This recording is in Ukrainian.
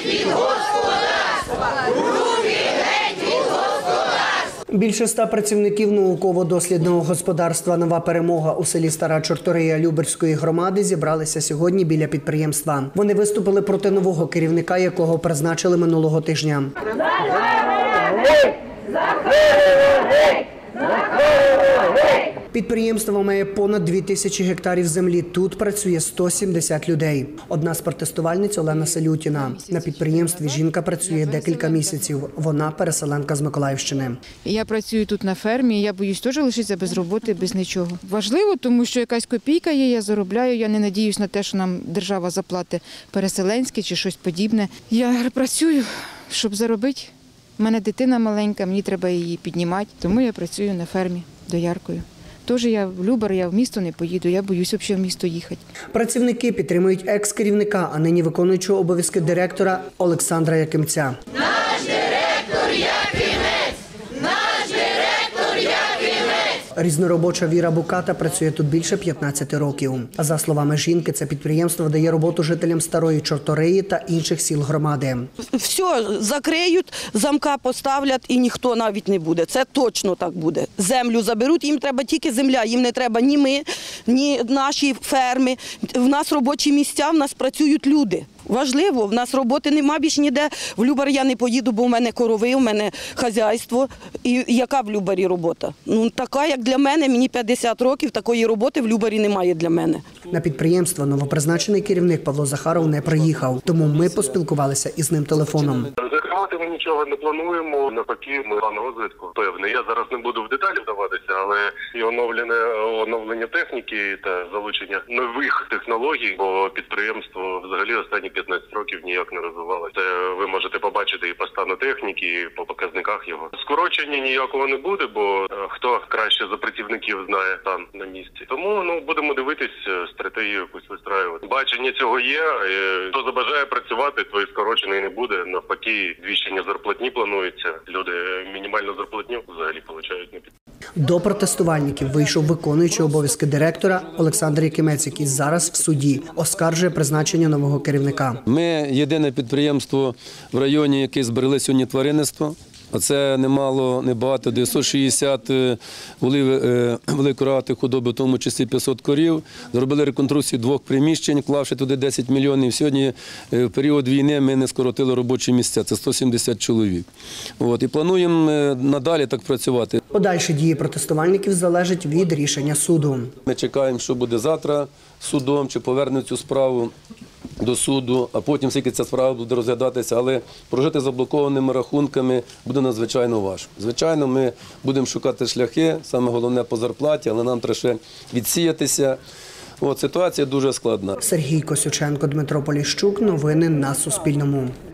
Більше 100 працівників науково-дослідного господарства «Нова перемога» у селі Стара Чортория Люберської громади зібралися сьогодні біля підприємства. Вони виступили проти нового керівника, якого призначили минулого тижня. Підприємство має понад 2000 гектарів землі. Тут працює 170 людей. Одна з протестувальниць – Олена Селютіна. На підприємстві жінка працює декілька місяців. Вона переселенка з Миколаївщини. Я працюю тут на фермі, і я боюсь теж лишитися без роботи, без нічого. Важливо, тому що якась копійка є, я заробляю, я не надіюсь на те, що нам держава заплатить переселенське чи щось подібне. Я працюю, щоб заробити. У мене дитина маленька, мені треба її піднімати, тому я працюю на фермі дояркою. Тож я в Любар, я в місто не поїду, я боюсь взагалі в місто їхати. Працівники підтримують екс-керівника, а нині виконуючого обов'язки директора Олександра Якимця. Наш директор Якимець! Наш директор Якимець! Різноробоча Віра Буката працює тут більше 15 років. А за словами жінки, це підприємство дає роботу жителям Старої Чорториї та інших сіл громади. Все закриють, замка поставлять і ніхто навіть не буде. Це точно так буде. Землю заберуть, їм треба тільки земля, їм не треба ні ми, ні наші ферми. В нас робочі місця, в нас працюють люди. Важливо, в нас роботи нема більше ніде. В Любар я не поїду, бо в мене корови, в мене хазяйство. І яка в Любарі робота? Ну, така, як для мене, мені 50 років, такої роботи в Любарі немає для мене. На підприємство новопризначений керівник Павло Захаров не приїхав, тому ми поспілкувалися із ним телефоном. Закривати ми нічого не плануємо, навпаки, ми план розвитку певний. Я зараз не буду в деталі вдаватися, але і оновлення техніки та залучення нових технологій, бо підприємство взагалі останні 15 років ніяк не розвивалося. Це ви можете побачити і по стану техніки, і по показниках його. Скорочення ніякого не буде, бо хто краще за працівників знає там на місці. Тому будемо дивитись, стратегію якусь вистраювати. Бачення цього є. Хто забажає працювати, той скорочений не буде. Навпаки, збільшення зарплатні планується. Люди мінімальну зарплатню взагалі отримують на підприємстві. До протестувальників вийшов виконуючий обов'язки директора Олександр Якимець, який зараз в суді оскаржує призначення нового керівника. Ми єдине підприємство в районі, яке зберегли сьогодні тваринництво. А це немало, небагато, 960 великорогатих худоби, в тому числі 500 корів. Зробили реконструкцію 2 приміщень, вклавши туди 10 мільйонів. Сьогодні в період війни ми не скоротили робочі місця, це 170 чоловік. І плануємо надалі так працювати. Подальші дії протестувальників залежать від рішення суду. Ми чекаємо, що буде завтра судом, чи повернуть цю справу до суду, а потім, скільки ця справа буде розглядатися, але прожити заблокованими рахунками буде надзвичайно важко. Звичайно, ми будемо шукати шляхи, саме головне по зарплаті, але нам треба ще відсіятися. Ситуація дуже складна. Сергій Косюченко, Дмитро Поліщук. Новини на Суспільному.